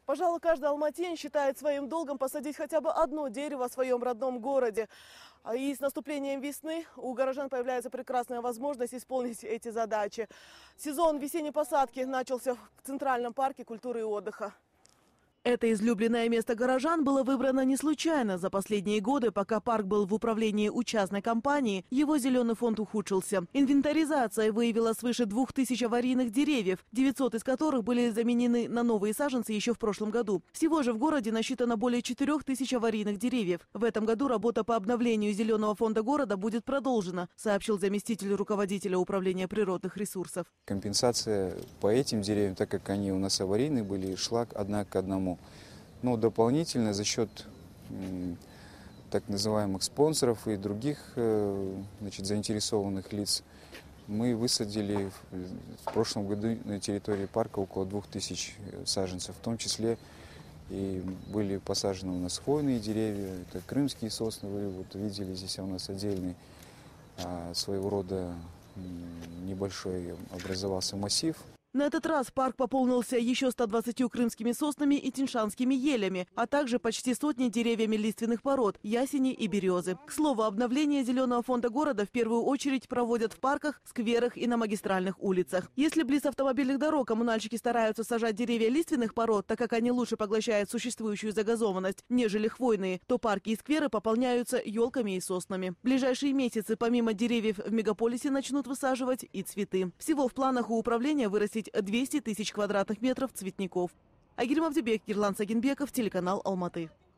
Пожалуй, каждый алматин считает своим долгом посадить хотя бы одно дерево в своем родном городе. И с наступлением весны у горожан появляется прекрасная возможность исполнить эти задачи. Сезон весенней посадки начался в Центральном парке культуры и отдыха. Это излюбленное место горожан было выбрано не случайно. За последние годы, пока парк был в управлении у частной компании, его зеленый фонд ухудшился. Инвентаризация выявила свыше 2000 аварийных деревьев, 900 из которых были заменены на новые саженцы еще в прошлом году. Всего же в городе насчитано более 4000 аварийных деревьев. В этом году работа по обновлению зеленого фонда города будет продолжена, сообщил заместитель руководителя управления природных ресурсов. Компенсация по этим деревьям, так как они у нас аварийные были, шла одна к одному. Но дополнительно за счет так называемых спонсоров и других заинтересованных лиц мы высадили в прошлом году на территории парка около 2000 саженцев. В том числе и были посажены у нас хвойные деревья, это крымские сосны, вы вот видели, здесь у нас отдельный своего рода небольшой образовался массив. На этот раз парк пополнился еще 120 крымскими соснами и тиньшанскими елями, а также почти сотней деревьями лиственных пород – ясени и березы. К слову, обновление зеленого фонда города в первую очередь проводят в парках, скверах и на магистральных улицах. Если близ автомобильных дорог коммунальщики стараются сажать деревья лиственных пород, так как они лучше поглощают существующую загазованность, нежели хвойные, то парки и скверы пополняются елками и соснами. В ближайшие месяцы помимо деревьев в мегаполисе начнут высаживать и цветы. Всего в планах у управления вырастить 200 000 квадратных метров цветников. Айгерим Авдебек, Ерлан Сагинбеков, телеканал Алматы.